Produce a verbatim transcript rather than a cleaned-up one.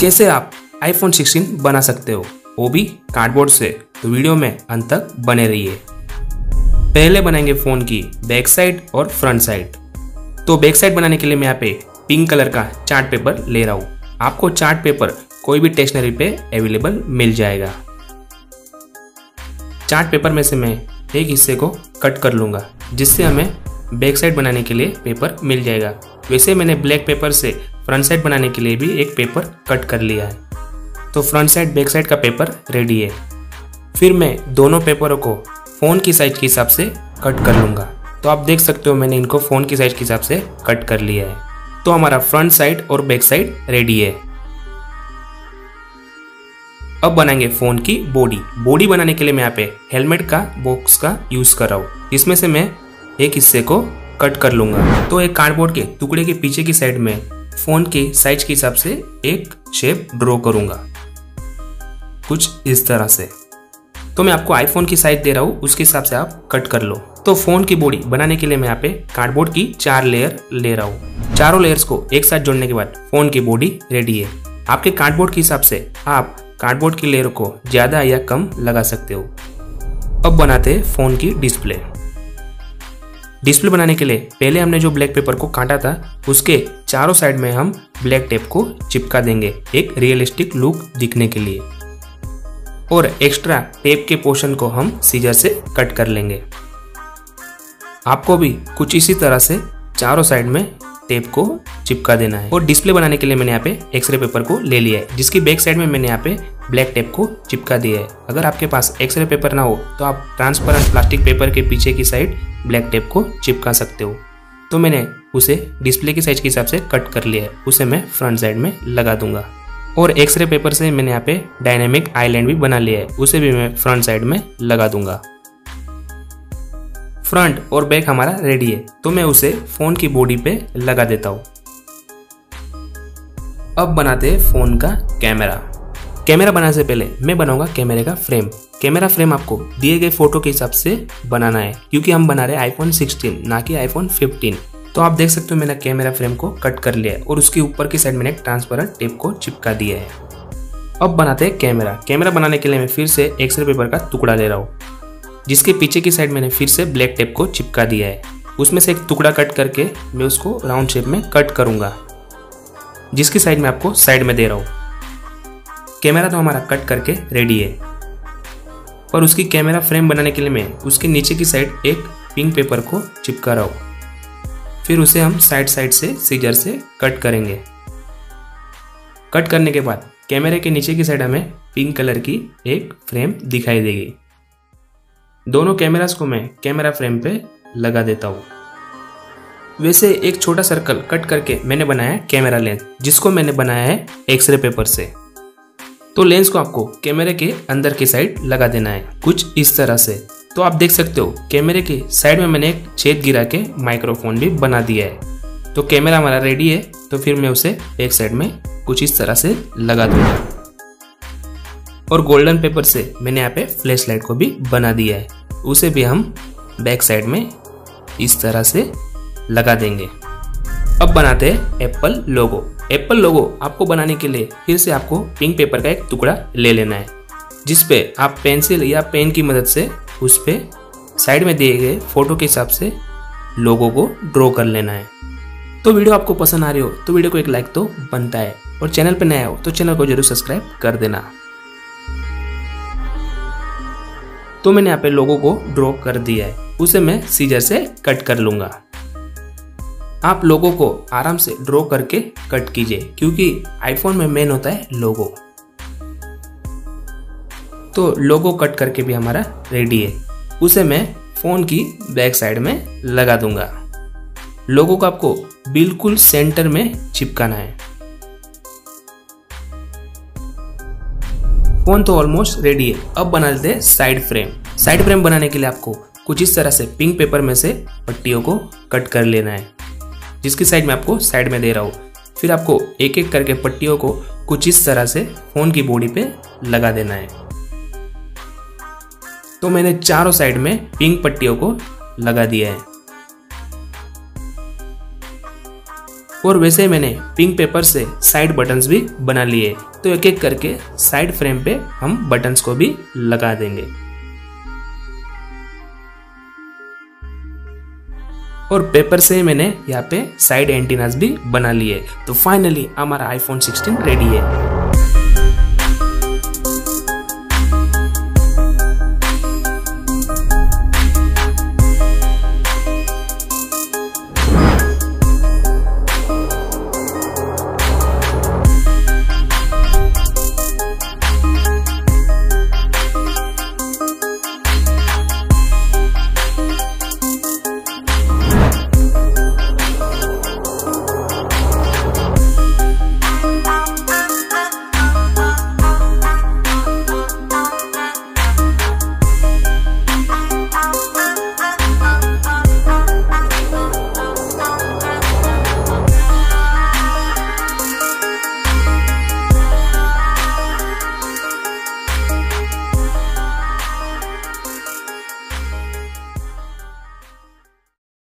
कैसे आप iPhone sixteen बना सकते हो, वो भी कार्डबोर्ड से, तो वीडियो में अंत तक बने रहिए। पहले बनाएंगे फोन की बैक साइड और फ्रंट साइड। तो बैक साइड बनाने के लिए मैं यहाँ पे पिंक कलर का चार्ट पेपर ले रहा हूँ। आपको चार्ट पेपर कोई भी स्टेशनरी पे अवेलेबल मिल जाएगा। चार्ट पेपर में से मैं एक हिस्से को कट कर लूंगा, जिससे हमें बैक साइड बनाने के लिए पेपर मिल जाएगा। वैसे मैंने ब्लैक पेपर से फ्रंट साइड बनाने के लिए भी एक पेपर कट कर लिया है। तो फ्रंट साइड बैक साइड का पेपर रेडी है। फिर मैं दोनों पेपरों को फ़ोन की साइज के हिसाब से कट कर लूँगा। तो आप देख सकते हो मैंने इनको फ़ोन की साइज के हिसाब से कट कर लिया है। तो हमारा फ्रंट साइड और बैक साइड रेडी है। अब बनाएंगे फ़ोन की बॉडी। बॉडी बनाने के लिए मैं यहाँ पे हेलमेट का बॉक्स का यूज़ कर रहा हूँ। इसमें से मैं एक हिस्से को कट कर लूँगा। तो एक कार्डबोर्ड के टुकड़े के पीछे की साइड में फ़ोन के साइज के हिसाब से एक शेप ड्रॉ करूँगा, कुछ इस तरह से। तो मैं आपको आईफोन की साइज दे रहा हूँ, उसके हिसाब से आप कट कर लो। तो फ़ोन की बॉडी बनाने के लिए मैं यहाँ पे कार्डबोर्ड की चार लेयर ले रहा हूँ। चारों लेयर्स को एक साथ जोड़ने के बाद फ़ोन की बॉडी रेडी है। आपके कार्डबोर्ड के हिसाब से आप कार्डबोर्ड की लेयर को ज़्यादा या कम लगा सकते हो। अब बनाते हैं फ़ोन की डिस्प्ले। डिस्प्ले बनाने के लिए पहले हमने जो ब्लैक पेपर को काटा था, उसके चारों साइड में हम ब्लैक टेप को चिपका देंगे एक रियलिस्टिक लुक दिखने के लिए। और एक्स्ट्रा टेप के पोर्शन को हम सीजर से कट कर लेंगे। आपको भी कुछ इसी तरह से चारों साइड में टेप को चिपका देना है। और डिस्प्ले बनाने के लिए मैंने यहाँ पे एक्सरे पेपर को ले लिया है, जिसकी बैक साइड में मैंने यहाँ पे ब्लैक टेप को चिपका दिया है। अगर आपके पास एक्सरे पेपर ना हो तो आप ट्रांसपेरेंट प्लास्टिक पेपर के पीछे की साइड ब्लैक टेप को चिपका सकते हो। तो मैंने उसे डिस्प्ले की साइज के हिसाब से कट कर लिया है, उसे मैं फ्रंट साइड में लगा दूंगा। और एक्सरे पेपर से मैंने यहाँ पे डायनेमिक आइलैंड भी बना लिया है, उसे भी मैं फ्रंट साइड में लगा दूंगा। फ्रंट और बैक हमारा रेडी है, तो मैं उसे फोन की बॉडी पे लगा देता हूँ। अब बनाते हैं फोन का कैमरा। कैमरा बनाने से पहले मैं बनाऊंगा कैमरे का फ्रेम। कैमरा फ्रेम आपको दिए गए फोटो के हिसाब से बनाना है, क्योंकि हम बना रहे हैं आईफोन सिक्सटीन ना कि आईफोन फिफ्टीन। तो आप देख सकते हो मैंने कैमरा फ्रेम को कट कर लिया है और उसके ऊपर की साइड मैंने एक ट्रांसपेरेंट टेप को चिपका दिया है। अब बनाते हैं कैमरा। कैमरा बनाने के लिए मैं फिर से एक्सरे पेपर का टुकड़ा ले रहा हूँ, जिसके पीछे की साइड मैंने फिर से ब्लैक टेप को चिपका दिया है। उसमें से एक टुकड़ा कट करके मैं उसको राउंड शेप में कट करूंगा, जिसकी साइड में आपको साइड में दे रहा हूँ। कैमरा तो हमारा कट करके रेडी है, और उसकी कैमरा फ्रेम बनाने के लिए मैं उसके नीचे की साइड एक पिंक पेपर को चिपका रहा हूँ। फिर उसे हम साइड साइड से सीजर से कट करेंगे। कट करने के बाद कैमरे के नीचे की साइड हमें पिंक कलर की एक फ्रेम दिखाई देगी। दोनों कैमरास को मैं कैमरा फ्रेम पे लगा देता हूँ। वैसे एक छोटा सर्कल कट करके मैंने बनाया है कैमरा लेंस, जिसको मैंने बनाया है एक्सरे पेपर से। तो लेंस को आपको कैमरे के अंदर की साइड लगा देना है, कुछ इस तरह से। तो आप देख सकते हो कैमरे के साइड में मैंने एक छेद गिरा के माइक्रोफोन भी बना दिया है। तो कैमरा हमारा रेडी है, तो फिर मैं उसे एक साइड में कुछ इस तरह से लगा दूंगा। और गोल्डन पेपर से मैंने यहाँ पे फ्लैश लाइट को भी बना दिया है, उसे भी हम बैक साइड में इस तरह से लगा देंगे। अब बनाते हैं एप्पल लोगो। एप्पल लोगो आपको बनाने के लिए फिर से आपको पिंक पेपर का एक टुकड़ा ले लेना है, जिसपे आप पेंसिल या पेन की मदद से उस पे साइड में दिए गए फोटो के हिसाब से लोगो को ड्रॉ कर लेना है। तो वीडियो आपको पसंद आ रही हो तो वीडियो को एक लाइक तो बनता है, और चैनल पे नया हो तो चैनल को जरूर सब्सक्राइब कर देना। तो मैंने यहाँ पे लोगो को ड्रॉ कर दिया है, उसे मैं सीजर से कट कर लूंगा। आप लोगो को आराम से ड्रॉ करके कट कीजिए, क्योंकि आईफोन में मेन होता है लोगो। तो लोगो कट करके भी हमारा रेडी है, उसे मैं फोन की बैक साइड में लगा दूंगा। लोगो को आपको बिल्कुल सेंटर में चिपकाना है। फोन तो ऑलमोस्ट रेडी है। अब बना लेते हैं साइड फ्रेम। साइड फ्रेम बनाने के लिए आपको कुछ इस तरह से पिंक पेपर में से पट्टियों को कट कर लेना है, जिसकी साइड में आपको साइड में दे रहा हूँ। फिर आपको एक एक करके पट्टियों को कुछ इस तरह से फोन की बॉडी पे लगा देना है। तो मैंने चारों साइड में पिंक पट्टियों को लगा दिया है। और वैसे मैंने पिंक पेपर से साइड बटन्स भी बना लिए। तो एक एक करके साइड फ्रेम पे हम बटन्स को भी लगा देंगे। और पेपर से मैंने यहाँ पे साइड एंटीनास भी बना लिए। तो फाइनली हमारा आईफोन सिक्सटीन रेडी है।